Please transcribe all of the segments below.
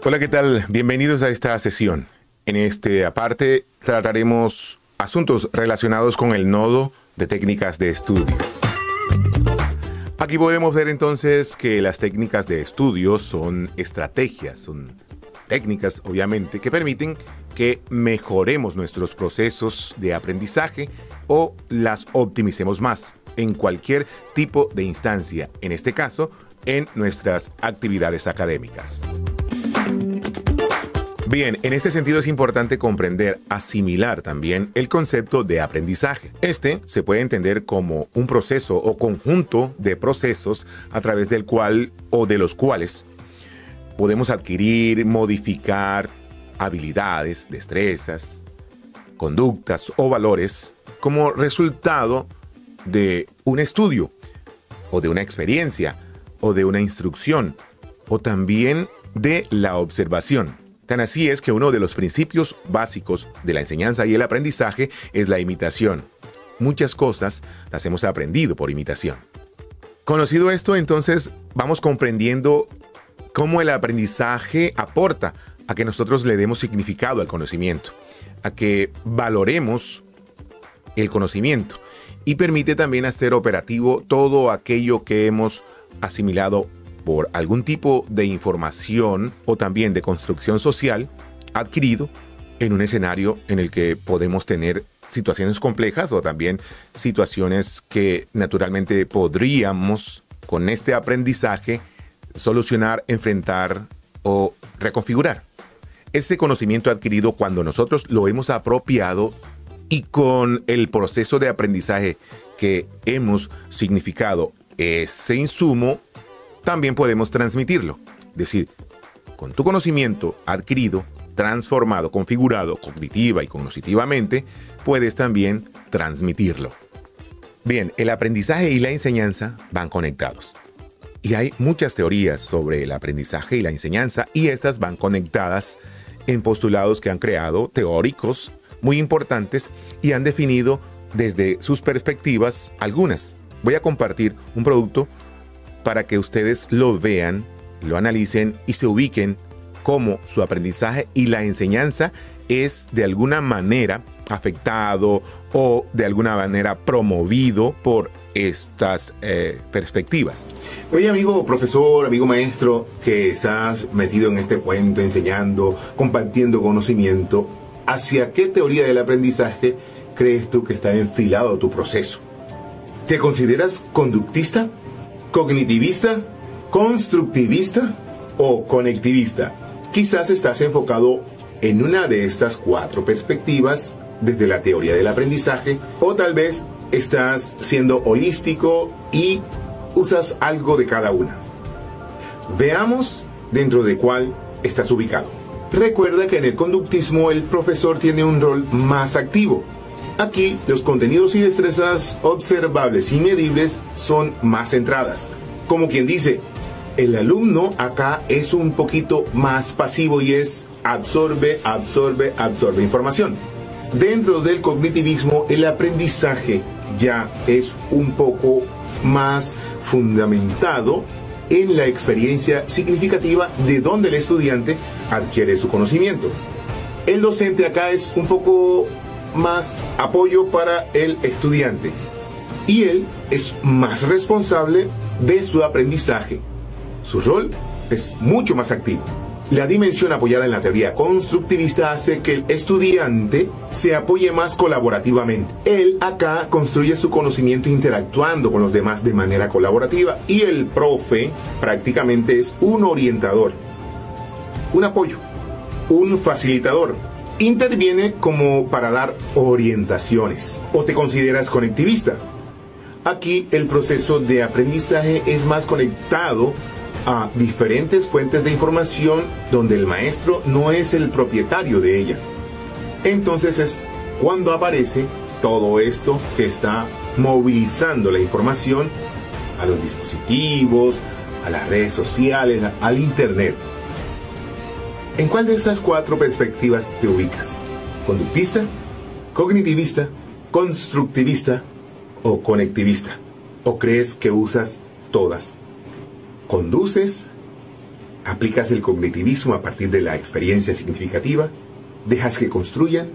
Hola, ¿qué tal? Bienvenidos a esta sesión. En esta parte trataremos asuntos relacionados con el nodo de técnicas de estudio. Aquí podemos ver entonces que las técnicas de estudio son estrategias, son técnicas obviamente que permiten que mejoremos nuestros procesos de aprendizaje o las optimicemos más en cualquier tipo de instancia, en este caso, en nuestras actividades académicas. Bien, en este sentido es importante comprender, asimilar también el concepto de aprendizaje. Este se puede entender como un proceso o conjunto de procesos a través del cual o de los cuales podemos adquirir, modificar habilidades, destrezas, conductas o valores como resultado de un estudio o de una experiencia o de una instrucción o también de la observación. Tan así es que uno de los principios básicos de la enseñanza y el aprendizaje es la imitación. Muchas cosas las hemos aprendido por imitación. Conocido esto, entonces vamos comprendiendo cómo el aprendizaje aporta a que nosotros le demos significado al conocimiento, a que valoremos el conocimiento y permite también hacer operativo todo aquello que hemos asimilado por algún tipo de información o también de construcción social adquirido en un escenario en el que podemos tener situaciones complejas o también situaciones que naturalmente podríamos con este aprendizaje solucionar, enfrentar o reconfigurar. Ese conocimiento adquirido cuando nosotros lo hemos apropiado y con el proceso de aprendizaje que hemos significado ese insumo, también podemos transmitirlo. Es decir, con tu conocimiento adquirido, transformado, configurado, cognitiva y cognitivamente, puedes también transmitirlo. Bien, el aprendizaje y la enseñanza van conectados. Y hay muchas teorías sobre el aprendizaje y la enseñanza y estas van conectadas en postulados que han creado teóricos muy importantes y han definido desde sus perspectivas algunas. Voy a compartir un producto para que ustedes lo vean, lo analicen y se ubiquen cómo su aprendizaje y la enseñanza es de alguna manera afectado o de alguna manera promovido por estas perspectivas. Oye, amigo profesor, amigo maestro, que estás metido en este cuento, enseñando, compartiendo conocimiento, ¿hacia qué teoría del aprendizaje crees tú que está enfilado tu proceso? ¿Te consideras conductista, cognitivista, constructivista o conectivista? Quizás estás enfocado en una de estas cuatro perspectivas desde la teoría del aprendizaje, o tal vez estás siendo holístico y usas algo de cada una. Veamos dentro de cuál estás ubicado. Recuerda que en el conductismo el profesor tiene un rol más activo. Aquí los contenidos y destrezas observables y medibles son más centradas. Como quien dice, el alumno acá es un poquito más pasivo y es absorbe información. Dentro del cognitivismo el aprendizaje ya es un poco más fundamentado en la experiencia significativa de donde el estudiante adquiere su conocimiento. El docente acá es un poco más apoyo para el estudiante y él es más responsable de su aprendizaje. Su rol es mucho más activo. La dimensión apoyada en la teoría constructivista hace que el estudiante se apoye más colaborativamente. Él acá construye su conocimiento interactuando con los demás de manera colaborativa y el profe prácticamente es un orientador, un apoyo, un facilitador. Interviene como para dar orientaciones. ¿O te consideras conectivista? Aquí el proceso de aprendizaje es más conectado a diferentes fuentes de información donde el maestro no es el propietario de ella. Entonces es cuando aparece todo esto que está movilizando la información a los dispositivos, a las redes sociales, al internet. ¿En cuál de estas cuatro perspectivas te ubicas? ¿Conductista, cognitivista, constructivista o conectivista? ¿O crees que usas todas? ¿Conduces, ¿Aplicas el cognitivismo a partir de la experiencia significativa? ¿Dejas que construyan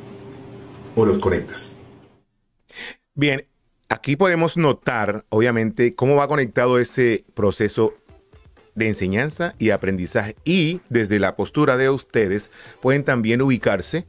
o los conectas? Bien, aquí podemos notar, obviamente, cómo va conectado ese proceso de enseñanza y aprendizaje. Y desde la postura de ustedes pueden también ubicarse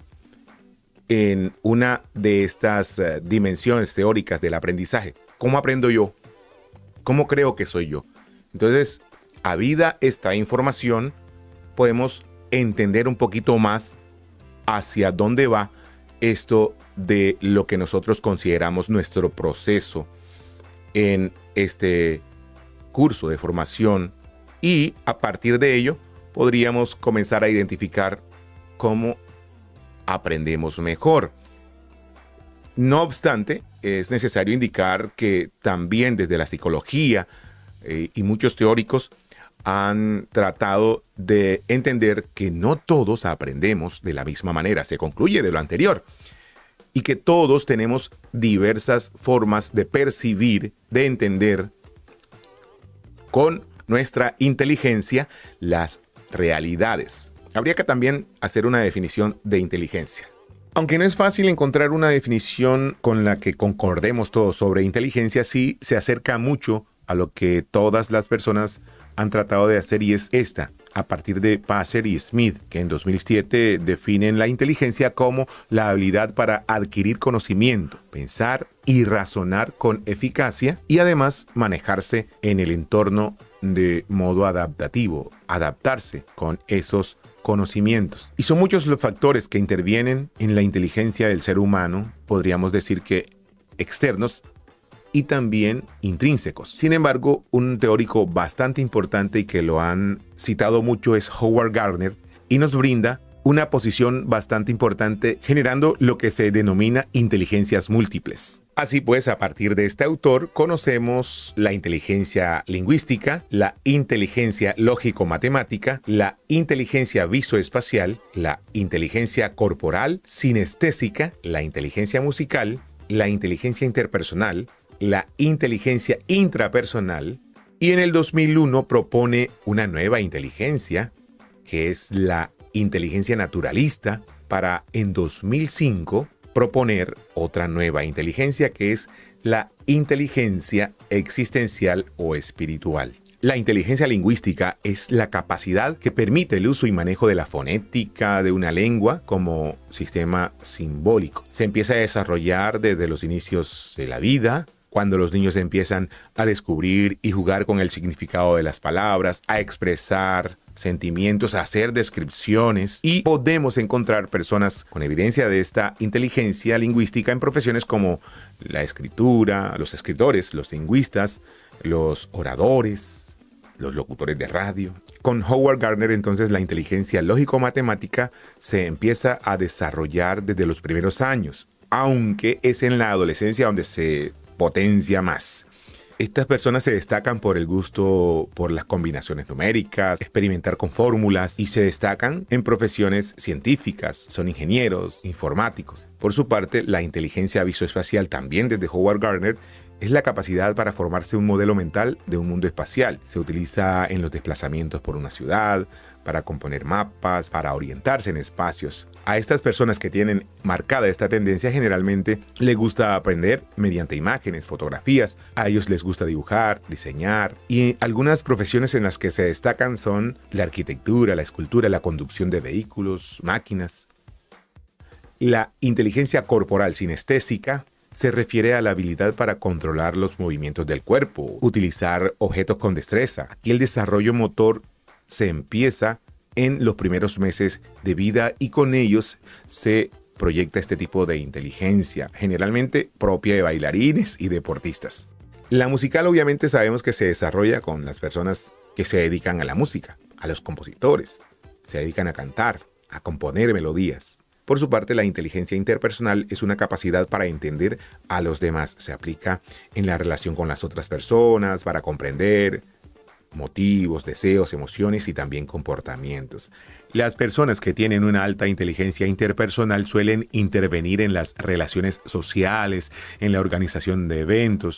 en una de estas dimensiones teóricas del aprendizaje. ¿Cómo aprendo yo? ¿Cómo creo que soy yo? Entonces, habida esta información, podemos entender un poquito más hacia dónde va esto de lo que nosotros consideramos nuestro proceso en este curso de formación, y a partir de ello podríamos comenzar a identificar cómo aprendemos mejor. No obstante, es necesario indicar que también desde la psicología y muchos teóricos han tratado de entender que no todos aprendemos de la misma manera. Se concluye de lo anterior. Y que todos tenemos diversas formas de percibir, de entender con nuestra inteligencia las realidades. Habría que también hacer una definición de inteligencia. Aunque no es fácil encontrar una definición con la que concordemos todos sobre inteligencia, sí se acerca mucho a lo que todas las personas han tratado de hacer, y es esta, a partir de Passer y Smith, que en 2007 definen la inteligencia como la habilidad para adquirir conocimiento, pensar y razonar con eficacia, y además manejarse en el entorno de modo adaptativo, adaptarse con esos conocimientos. Y son muchos los factores que intervienen en la inteligencia del ser humano, podríamos decir que externos y también intrínsecos. Sin embargo, un teórico bastante importante y que lo han citado mucho es Howard Gardner, y nos brinda una posición bastante importante generando lo que se denomina inteligencias múltiples. Así pues, a partir de este autor conocemos la inteligencia lingüística, la inteligencia lógico-matemática, la inteligencia visoespacial, la inteligencia corporal, sinestésica, la inteligencia musical, la inteligencia interpersonal, la inteligencia intrapersonal, y en el 2001 propone una nueva inteligencia, que es la inteligencia naturalista, para en 2005 proponer otra nueva inteligencia, que es la inteligencia existencial o espiritual. La inteligencia lingüística es la capacidad que permite el uso y manejo de la fonética de una lengua como sistema simbólico. Se empieza a desarrollar desde los inicios de la vida, cuando los niños empiezan a descubrir y jugar con el significado de las palabras, a expresar sentimientos, a hacer descripciones, y podemos encontrar personas con evidencia de esta inteligencia lingüística en profesiones como la escritura, los escritores, los lingüistas, los oradores, los locutores de radio. Con Howard Gardner, entonces, la inteligencia lógico-matemática se empieza a desarrollar desde los primeros años, aunque es en la adolescencia donde se potencia más. Estas personas se destacan por el gusto por las combinaciones numéricas, experimentar con fórmulas, y se destacan en profesiones científicas, son ingenieros, informáticos. Por su parte, la inteligencia visoespacial, también desde Howard Gardner, es la capacidad para formarse un modelo mental de un mundo espacial. Se utiliza en los desplazamientos por una ciudad, para componer mapas, para orientarse en espacios. A estas personas que tienen marcada esta tendencia generalmente les gusta aprender mediante imágenes, fotografías. A ellos les gusta dibujar, diseñar, y algunas profesiones en las que se destacan son la arquitectura, la escultura, la conducción de vehículos, máquinas. La inteligencia corporal sinestésica se refiere a la habilidad para controlar los movimientos del cuerpo, utilizar objetos con destreza. Aquí el desarrollo motor se empieza en los primeros meses de vida, y con ellos se proyecta este tipo de inteligencia, generalmente propia de bailarines y deportistas. La musical, obviamente, sabemos que se desarrolla con las personas que se dedican a la música, a los compositores, se dedican a cantar, a componer melodías. Por su parte, la inteligencia interpersonal es una capacidad para entender a los demás. Se aplica en la relación con las otras personas, para comprender motivos, deseos, emociones y también comportamientos. Las personas que tienen una alta inteligencia interpersonal suelen intervenir en las relaciones sociales, en la organización de eventos,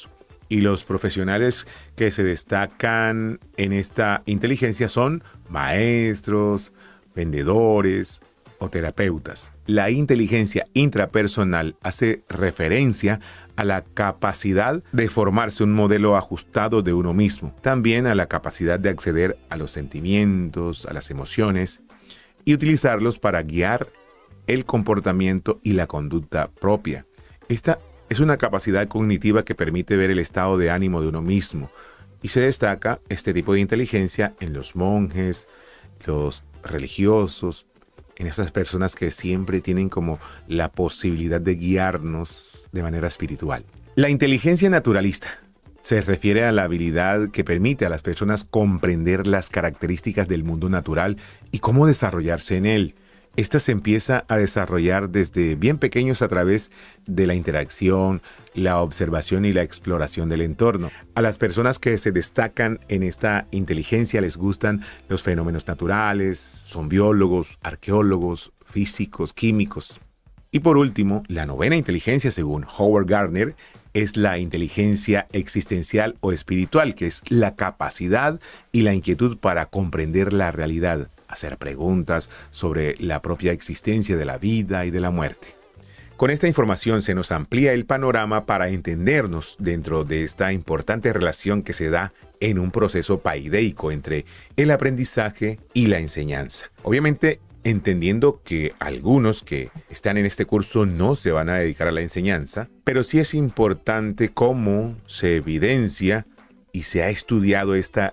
Y los profesionales que se destacan en esta inteligencia son maestros, vendedores o terapeutas. La inteligencia intrapersonal hace referencia a la capacidad de formarse un modelo ajustado de uno mismo, también a la capacidad de acceder a los sentimientos, a las emociones y utilizarlos para guiar el comportamiento y la conducta propia. Esta es una capacidad cognitiva que permite ver el estado de ánimo de uno mismo y se destaca este tipo de inteligencia en los monjes, los religiosos, en esas personas que siempre tienen como la posibilidad de guiarnos de manera espiritual. La inteligencia naturalista se refiere a la habilidad que permite a las personas comprender las características del mundo natural y cómo desarrollarse en él. Esta se empieza a desarrollar desde bien pequeños a través de la interacción, la observación y la exploración del entorno. A las personas que se destacan en esta inteligencia les gustan los fenómenos naturales, son biólogos, arqueólogos, físicos, químicos. Y por último, la novena inteligencia, según Howard Gardner, es la inteligencia existencial o espiritual, que es la capacidad y la inquietud para comprender la realidad, hacer preguntas sobre la propia existencia de la vida y de la muerte. Con esta información se nos amplía el panorama para entendernos dentro de esta importante relación que se da en un proceso paideico entre el aprendizaje y la enseñanza. Obviamente, entendiendo que algunos que están en este curso no se van a dedicar a la enseñanza, pero sí es importante cómo se evidencia y se ha estudiado esta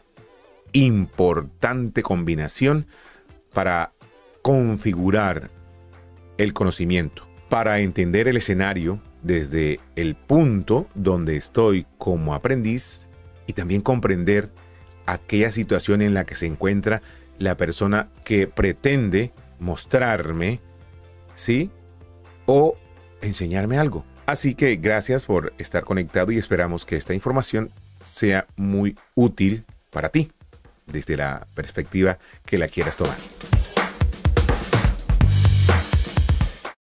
importante combinación para configurar el conocimiento, para entender el escenario desde el punto donde estoy como aprendiz y también comprender aquella situación en la que se encuentra la persona que pretende mostrarme, ¿sí? O enseñarme algo. Así que gracias por estar conectado y esperamos que esta información sea muy útil para ti, desde la perspectiva que la quieras tomar.